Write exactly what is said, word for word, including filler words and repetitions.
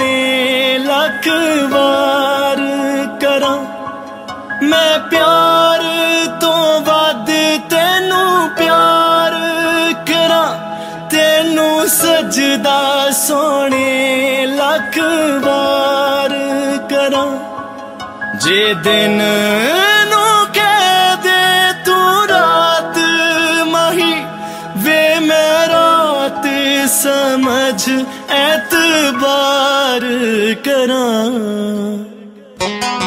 सोने लख वार करा। मैं प्यार तो वध तेनू प्यार करा, तेनू सजदा सोने लख वार करा। जे दिन नू कह दे तू रात माही, वे मैं रात समझ एतबार करा।